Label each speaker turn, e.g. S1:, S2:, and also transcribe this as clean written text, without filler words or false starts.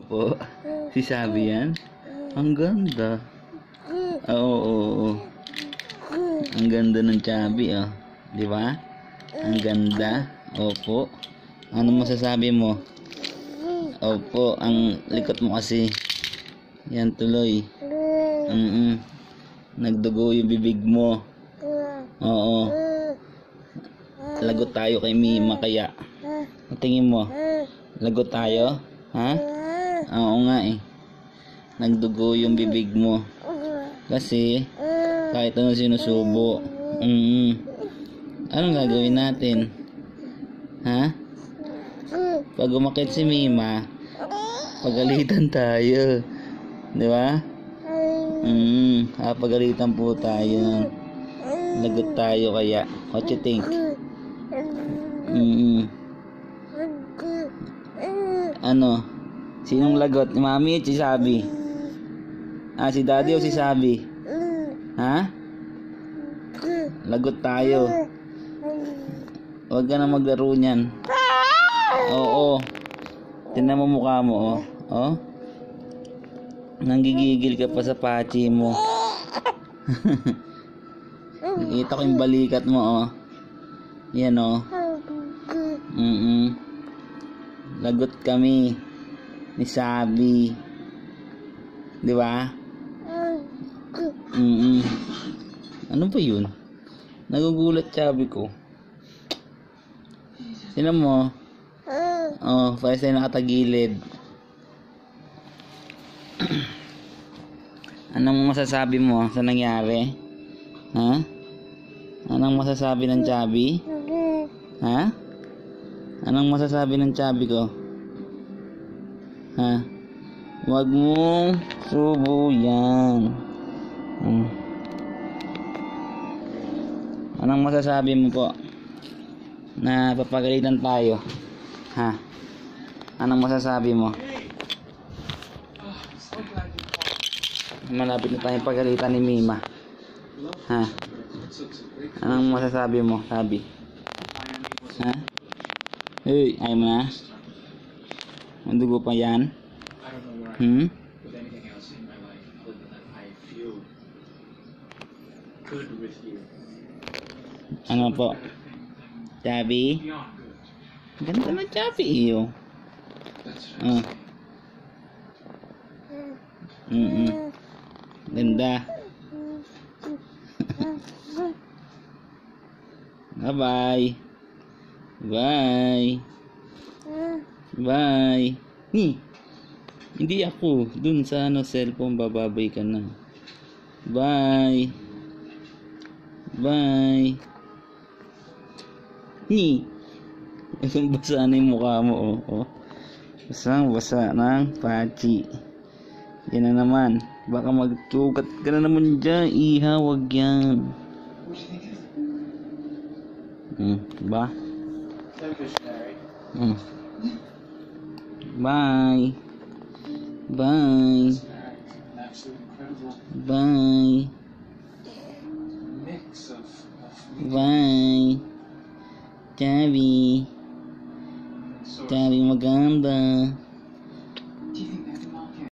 S1: Opo. Si Sabi yan. Ang ganda. Oo. Ang ganda ng Chubby, oh. Di ba? Ang ganda. Opo. Ano masasabi mo? Opo, ang likot mo kasi. Yan tuloy. Nagdugo yung bibig mo. Oo. Lagot tayo kay Mima kaya. Tingin mo? Lagot tayo? Ha? Oo nga eh. Nagdugo yung bibig mo. Kasi kahit ano sinusubo. Anong gagawin natin? Ha? Pag umakit si Mima, pagalitan tayo. Di ba? Pagalitan po tayo. Lagot tayo kaya. What you think? Ano? Sinong lagot? Si Mami at si Sabi? Si Daddy o si Sabi? Ha? Lagot tayo. Huwag ka na maglaro niyan. Oo. Tingnan mo mukha mo, oh. Oh. Nanggigigil ka pa sa pachi mo. Nakita ko yung balikat mo, oh. Yan, oh. Lagot kami ni Sabi. Di ba? Ano ba yun? Nagugulat Chubby ko. Sino mo? Oh, parang tayo nakatagilid. Anong masasabi mo sa nangyari? Ha? Anong masasabi ng Chubby? Ha? Anong masasabi ng Chubby ko? Ha? Huwag mong subo yan. Anong masasabi mo po? Na papagalitan tayo. Ha? Anong masasabi mo? Malapit na tayong pagalitan ni Mima. Ha? Anong masasabi mo, Sabi? Ha? Hey, ayaw mo na? Mandugo pa yan? Ano po? Chubby? Ganda na Chubby iyo. Ganda. Bye-bye. Bye. Bye. Hindi ako. Dun sa cellphone bababay ka na. Bye. Bye. Basa na yung mukha mo, oh. Basang-basa ng pachi. Yan na naman. Baka magtugat ka na naman dyan. Iha, wag yan. Diba? Bye. Bye. Bye. Bye. Chubby. Chubby maganda.